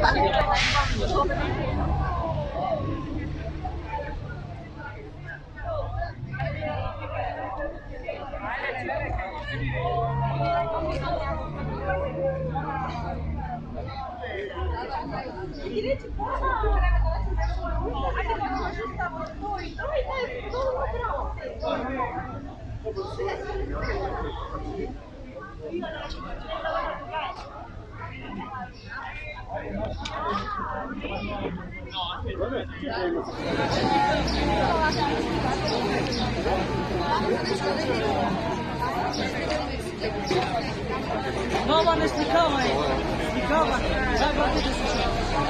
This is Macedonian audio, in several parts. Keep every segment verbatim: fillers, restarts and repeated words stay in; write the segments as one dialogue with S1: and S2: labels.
S1: Nova ne slikava je. Slikava. Dobro ti da se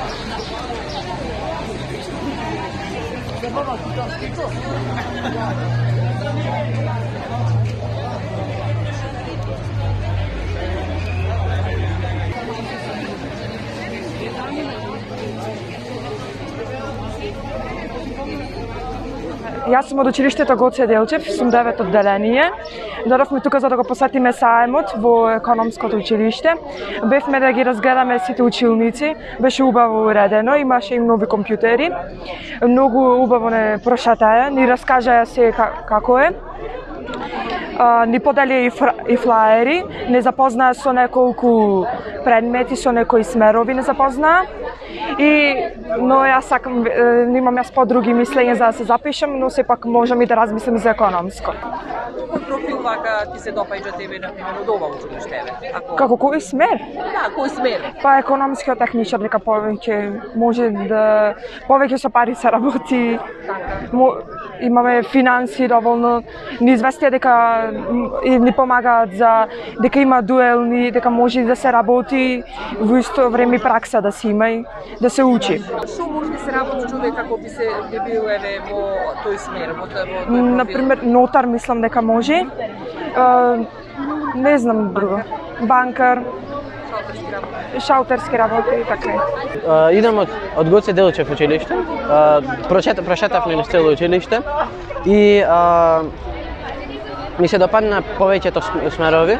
S1: Zabava ti to, ti to.
S2: Јас сум од училиштето Гоце Делчев, сум девет одделение. Додовме тука за да го посетиме саемот во економското училиште. Бевме да ги разгледаме сите училници, беше убаво уредено, имаше и нови компјутери. Многу убаво не прошатаја, ни раскажаја се како е. Uh, ни поделија и, и флаери, не запознаа со неколку предмети, со некои смерови не запознаа. И, но јас сакам, имам јас подруги мислења за да се запишам, но сепак можам и да размислам за економско.
S1: Кој профил вака ти се допаѓа тебе, например, од ова училиште? Ако...
S2: Како кој смер?
S1: Да, кој смер?
S2: Па економскиот техничар, дека повеќе може да повеќе со пари се работи. Мо... Имаме финанси доволно, ни известија дека ни помагаат за дека има дуелни, дека може да се работи во исто време пракса да се има и да се учи.
S1: Што може да се работи човек како би се би бил еве во тој смер, во тој профил?
S2: Например, нотар мислам дека може. Uh, не знам друго. Банкар. Шалтерски работи, така е.
S3: Uh, идам од, од Гоце Делчев училиште, uh, прочета, прошетавме низ цело училиште и uh, ми се допадна повеќето смерови.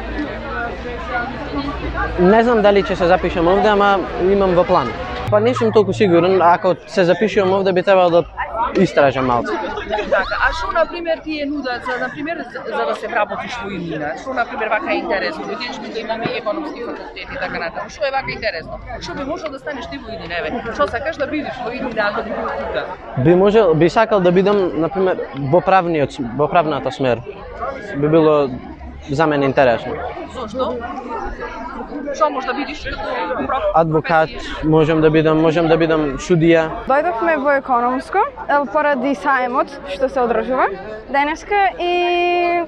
S3: Не знам дали ќе се запишам овде, ама имам во план. Па не сум толку сигурен, ако се запишувам овде би требало да истражам малку.
S1: Така, а што на пример ти е нудат за на пример за, за да се вработиш во Илина? Што на пример вака е интересно? Видиш дека имаме и економски факултет и така натаму. Што е вака интересно? Што би можел да станеш ти во Илина, еве? Што сакаш да бидеш во Илина ако би бил тука?
S3: Би можел, би сакал да бидам на пример во правниот во правната смер. Би било за мене интересно.
S1: Зошто? Што може да бидеш како проф?
S3: Адвокат, можам да бидам, можам да бидам судија.
S4: Дојдовме во економско поради саемот што се одржува денеска и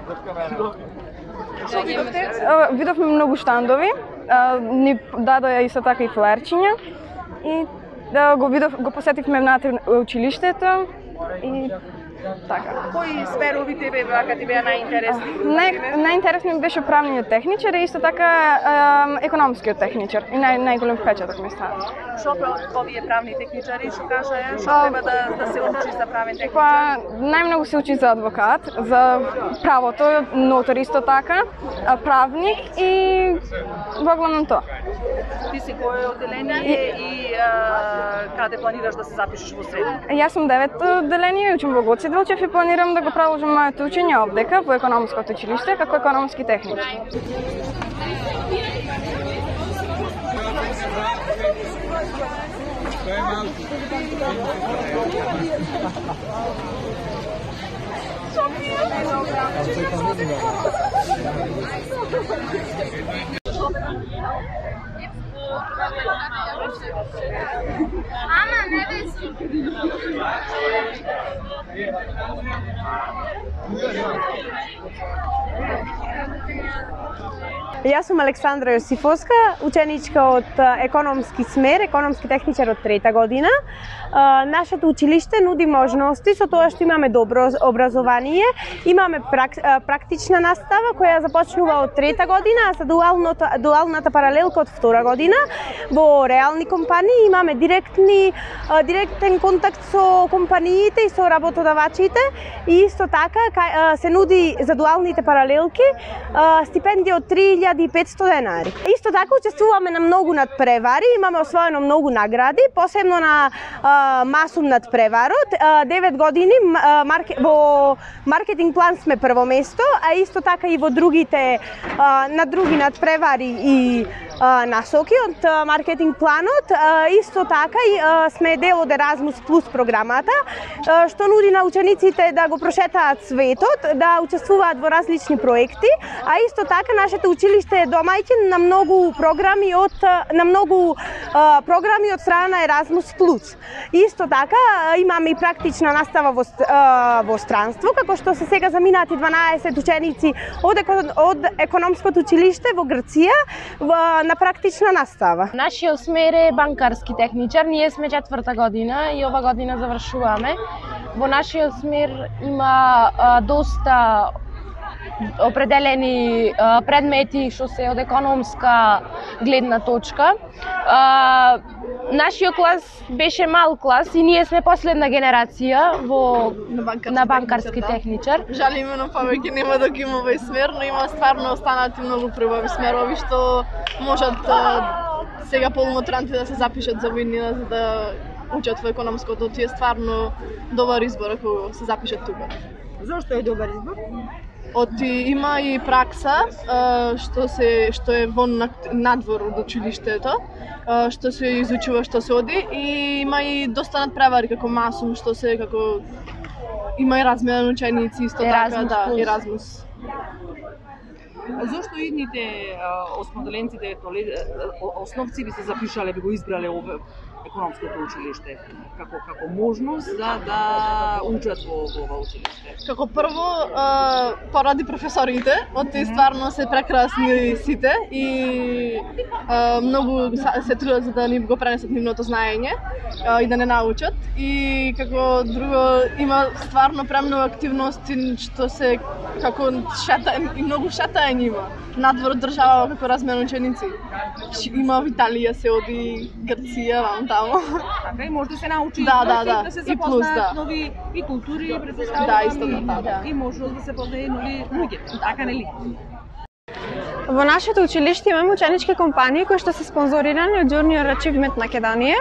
S1: Што видовте?
S4: Видовме многу штандови, ни дадоа исто така и флаерчиња и да го видов, го посетивме внатре училиштето и така.
S1: Кои смерови тебе вака ти беа најинтересни?
S4: Нај, најинтересни ми беше правниот техничар и исто така е, економскиот техничар и нај, најголем впечаток ми стана.
S1: Што овие правни техничари што кажаа? Што треба да, да се учи за правен техничар?
S4: Па, најмногу се учи за адвокат, за правото, нотар исто така, правник и во главном тоа.
S1: Ти си кое одделение и а, каде планираш да се запишеш во средно?
S4: Јас сум девет одделение и учам во Гоце Делчев и планирам да го продолжам моето учење овдека во економското училиште како економски техничар.
S5: Ама не веси.
S6: Јас сум Александра Јосифовска, ученичка од економски смер, економски техничар од трета година. Нашето училиште нуди можности со тоа што имаме добро образование, имаме прак, практична настава која започнува од трета година, а за дуалното, дуалната паралелка од втора година. Во реални компании имаме директни, директен контакт со компаниите и со работодавачите и исто така се нуди за дуалните паралелки стипендија од три илјади илјада и петсто денари. Исто така учествуваме на многу надпревари, имаме освоено многу награди, посебно на а, масум надпреварот. А, девет години а, марке, во маркетинг план сме прво место, а исто така и во другите а, на други надпревари и а, насоки од а, маркетинг планот. А, исто така и а, сме дел од Erasmus Plus програмата, а, што нуди на учениците да го прошетаат светот, да учествуваат во различни проекти, а исто така нашето училиште е домаќин на многу програми од на многу а, програми од страна на Erasmus Plus. Исто така имаме и практична настава во а, во странство, како што се сега заминати дванаесет ученици од од економското училиште во Грција во, на практична настава.
S7: Нашиот смер е банкарски техничар, ние сме четврта година и ова година завршуваме. Во нашиот смер има а, доста определени а, предмети што се од економска гледна точка. А, нашиот клас беше мал клас и ние сме последна генерација во
S8: на банкарски,
S7: на банкарски
S8: техничар,
S7: техничар.
S8: Да. Жали имено повеќе нема да ги има овој смер, но има стварно останати многу прубави смерови што можат а, сега полумотранти да се запишат за војнина за да учат во економското. Тие стварно добар избор ако се запишат тука.
S6: Зошто е добар избор?
S8: Оти има и пракса што се што е во надвор од училиштето, што се изучува, што се оди, и има и доста надпревари како масум, што се како има и размена на ученици, исто така, да, Erasmus.
S1: Зошто идните осмоделенците, основци би се запишале, би го избрале ова економското училиште како како можност за да учат во ова училиште?
S8: Како прво, поради професорите, од тие стварно се прекрасни сите и многу се трудат за да ни го пренесат нивното знаење и да не научат. И како друго, има стварно премногу активности што се како шета и многу шетање има надвор од држава како размена ученици. Има в Италија се оди, Грција, вам тамо.
S1: Така и може да се научи
S8: да, да, да,
S1: да се
S8: и плюс, да.
S1: нови и култури, и предпоставувам,
S8: да, исто така, да.
S1: И можност да се познае нови луѓе, така нели?
S4: Во нашето училиште имаме ученички компании кои што се спонзорирани од Junior Achievement Македонија,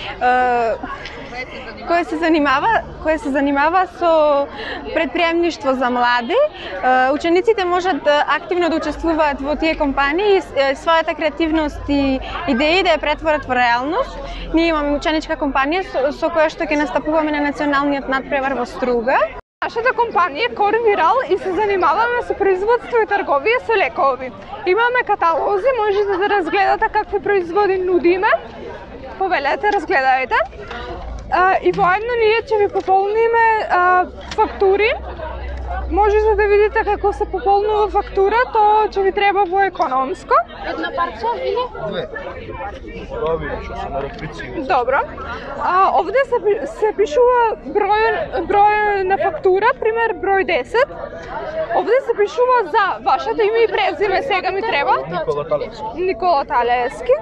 S4: кој се занимава кој се занимава со предприемништво за млади. Учениците можат активно да учествуваат во тие компании и својата креативност и идеи да ја претворат во реалност. Ние имаме ученичка компанија со, со која што ќе настапуваме на националниот надпревар во Струга.
S9: Нашата компанија е Корвирал и се занимаваме со производство и трговија со лекови. Имаме каталози, можете да разгледате какви производи нудиме. Повелете, разгледајте. А, и воедно ние ќе ви пополниме а, фактури. Можете да видите како се пополнува фактура, тоа ќе ви треба во економско.
S7: Една парче или?
S10: Две. Прави, што се на реприција.
S9: Добро. А, овде се, се пишува број, број на фактура, пример број десет. Овде се пишува за вашето име и презиме, сега ми треба.
S10: Никола Талевски.
S9: Никола Талевски.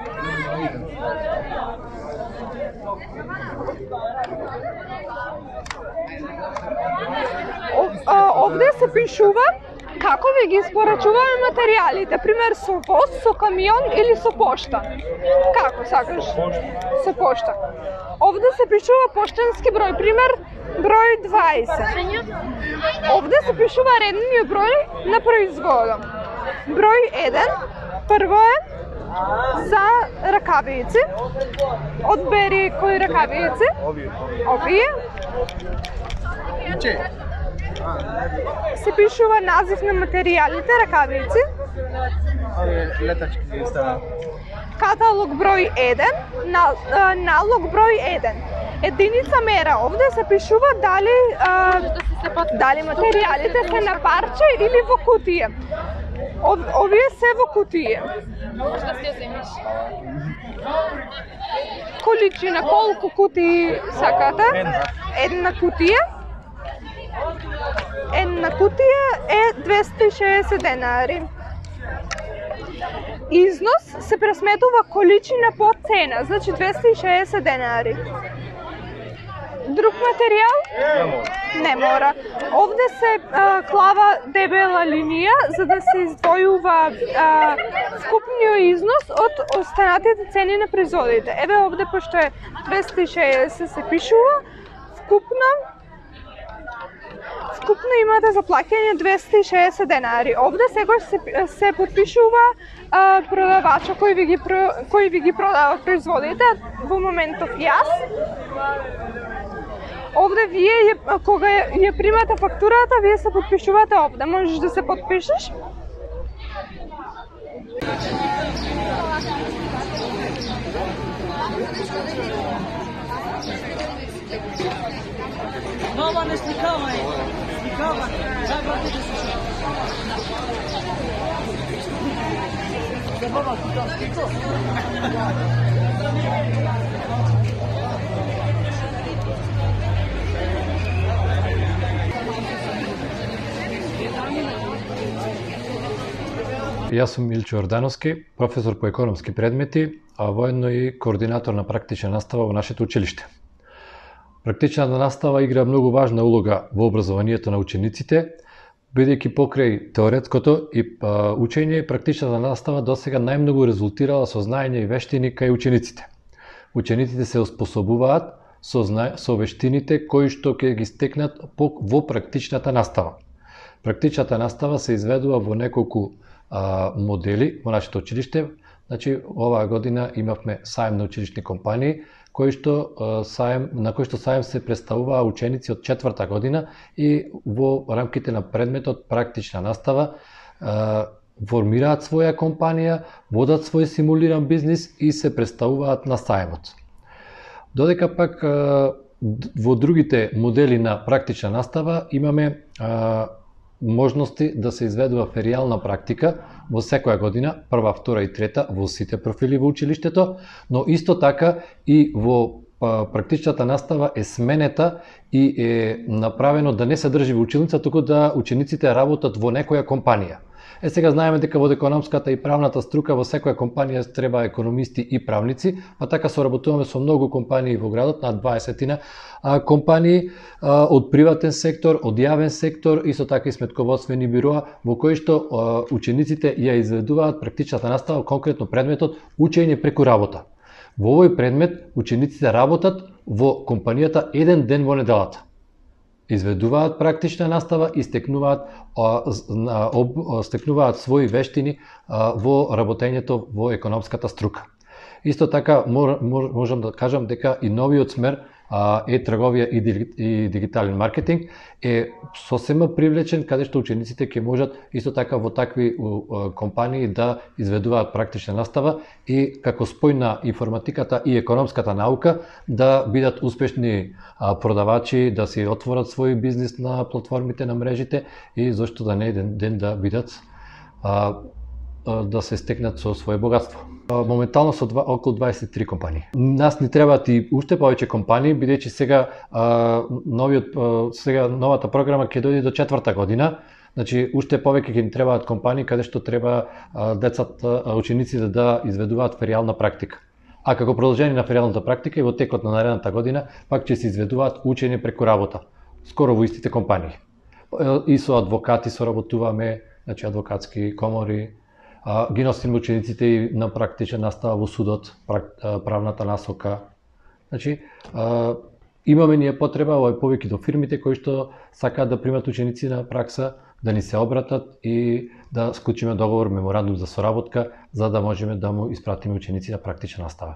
S9: Овде се пишува како ви ги испорачуваме материјалите, пример со воз, со камион или со пошта. Како сакаш? Со пошта. Овде се пишува поштенски број, пример број дваесет. Овде се пишува редниот број на производот. Број еден, прво е за ракавици. Одбери кои ракавици?
S10: Овие.
S9: Овие. Се пишува назив на материјалите, ракавици.
S10: Овие летачки ги стана.
S9: Каталог број еден, налог број еден. Единица мера, овде се пишува дали а, дали материјалите се на парче или во кутија. Овие се во кутија.
S7: Може да се земеш.
S9: Количина, колку кутии сакате?
S10: Една.
S9: Една кутија. Една кутија е двесте и шеесет денари. Износ се пресметува количина по цена, значи двесте и шеесет денари. друг материјал?
S10: Не мора.
S9: Не мора. Овде се а, клава дебела линија за да се издвојува а, вкупниот износ од останатите цени на производите. Еве овде пошто е двеста и шеесет се пишува, вкупно Вкупно имате за плаќање двеста и шеесет денари. Овде сегаш се, се подпишува а, продавача кој ви ги кој ви ги продава производите, во моментов јас. Овде вие кога ја примате фактурата, вие се подпишувате овде. Можеш да се подпишеш.
S11: Мама, не сликавај! Сликавај! Забавно да се Забава, тука,
S12: Јас сум Илчо Ордановски, професор по економски предмети, а воедно и координатор на практична настава во нашето училиште. Практичната настава игра многу важна улога во образованието на учениците, бидејќи покрај теоретското и а, учење, практичната настава досега најмногу резултирала со знаење и вештини кај учениците. Учениците се оспособуваат со, зна... со вештините кои што ќе ги стекнат во практичната настава. Практичната настава се изведува во неколку а, модели во нашето училиште. Значи, оваа година имавме саем на училишни компании, кој што саем, на кој што саем се представуваа ученици од четврта година и во рамките на предметот практична настава формираат своја компанија, водат свој симулиран бизнис и се представуваат на саемот. Додека пак во другите модели на практична настава имаме можности да се изведува феријална практика во секоја година, прва, втора и трета, во сите профили во училиштето, но исто така и во практичната настава е сменета и е направено да не се држи во училница, туку да учениците работат во некоја компанија. Е, сега знаеме дека во економската и правната струка во секоја компанија треба економисти и правници, па така соработуваме со многу компании во градот, над дваесет компании од приватен сектор, од јавен сектор, исто така и сметководствени бироа, во кои што учениците ја изведуваат практичната настава, конкретно предметот учење преку работа. Во овој предмет учениците работат во компанијата еден ден во неделата. Изведуваат практична настава и стекнуваат, стекнуваат своји вештини во работењето во економската струка. Исто така можам да кажам дека и новиот смер е-трговија и дигитален маркетинг е сосема привлечен, каде што учениците ќе можат исто така во такви компании да изведуваат практична настава и како спој на информатиката и економската наука да бидат успешни продавачи, да си отворат свој бизнис на платформите на мрежите и зошто да не еден ден да бидат да се стекнат со свое богатство. Моментално со два, околу дваесет и три компании. Нас ни требаат и уште повеќе компании, бидејќи сега а, новиот а, сега новата програма ќе дојде до четврта година. Значи уште повеќе ќе ни требаат компании каде што треба а, децата, а, учениците да изведуваат феријална практика. А како продолжение на феријалната практика и во текот на наредната година пак ќе се изведуваат учење преку работа, скоро во истите компании. И со адвокати соработуваме, значи адвокатски комори, ги носиме учениците и на практична настава во судот, правната насока. Значи, имаме ние потреба, ова е повеќе до фирмите кои што сакаат да примат ученици на пракса, да ни се обратат и да склучиме договор, меморандум за соработка, за да можеме да му испратиме ученици на практична настава.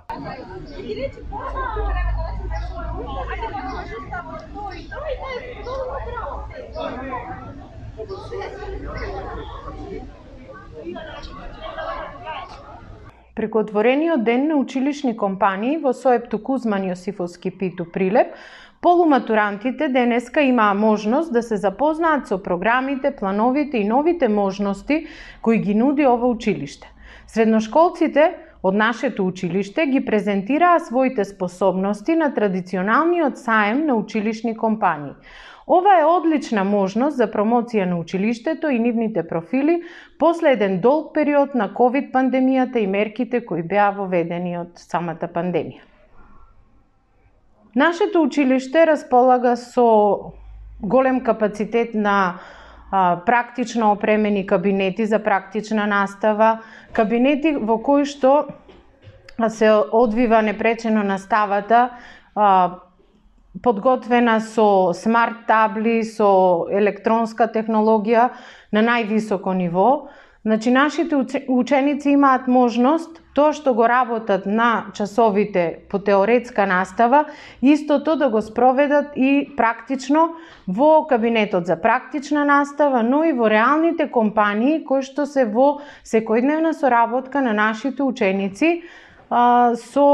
S13: Преку отворениот ден на училишни компании во Соепто Кузман Јосифовски Питу Прилеп, полуматурантите денеска имаа можност да се запознаат со програмите, плановите и новите можности кои ги нуди ова училиште. Средношколците од нашето училиште ги презентираа своите способности на традиционалниот саем на училишни компании. Ова е одлична можност за промоција на училиштето и нивните профили после еден долг период на ковид пандемијата и мерките кои беа воведени од самата пандемија. Нашето училиште располага со голем капацитет на а, практично опремени кабинети за практична настава, кабинети во кои што се одвива непречено наставата, а, подготвена со смарт табли, со електронска технологија на највисоко ниво. Значи, нашите ученици имаат можност тоа што го работат на часовите по теоретска настава, истото да го спроведат и практично во кабинетот за практична настава, но и во реалните компании кои што се во секојдневна соработка на нашите ученици со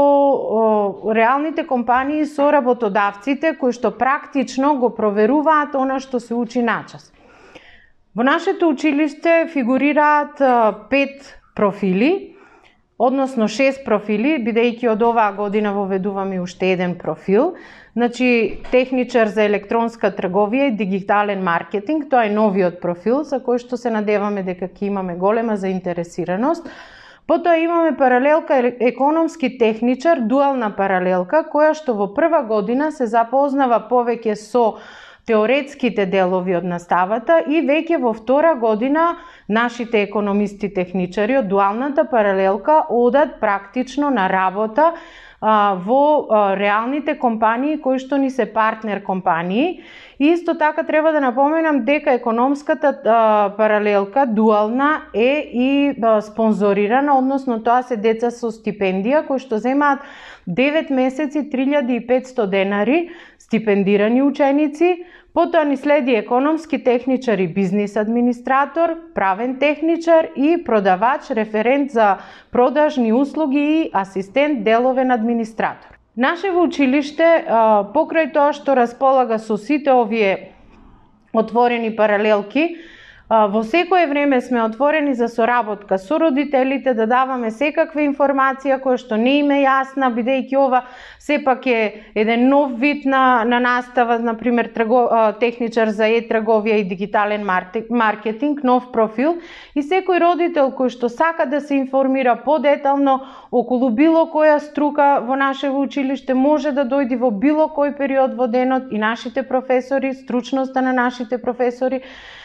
S13: реалните компании, со работодавците кои што практично го проверуваат она што се учи на час. Во нашето училиште фигурираат пет профили, односно шест профили, бидејќи од оваа година воведуваме уште еден профил. Значи, техничар за електронска трговија и дигитален маркетинг, тоа е новиот профил за кој што се надеваме дека ќе имаме голема заинтересираност. Потоа имаме паралелка економски техничар, дуална паралелка, која што во прва година се запознава повеќе со теоретските делови од наставата и веќе во втора година нашите економисти техничари од дуалната паралелка одат практично на работа а, во а, реалните компании кои што ни се партнер компании. И исто така треба да напоменам дека економската а, паралелка дуална е и а, спонзорирана, односно тоа се деца со стипендија кои што земаат девет месеци три илјади и петсто денари стипендирани ученици. Потоа ни следи економски техничар и бизнис администратор, правен техничар и продавач, референт за продажни услуги и асистент деловен администратор. Нашево училиште, покрај тоа што располага со сите овие отворени паралелки, во секое време сме отворени за соработка со родителите, да даваме секаква информација која што не им е јасна, бидејќи ова сепак е еден нов вид на, на настава, например трго, техничар за е-трговија и дигитален маркетинг, нов профил, и секој родител кој што сака да се информира подетално околу било која струка во нашево училиште може да дојде во било кој период во денот и нашите професори, стручноста на нашите професори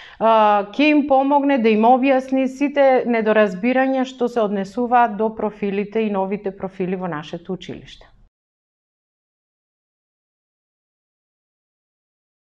S13: ќе им помогне да им објасни сите недоразбирања што се однесуваат до профилите и новите профили во нашето училиште.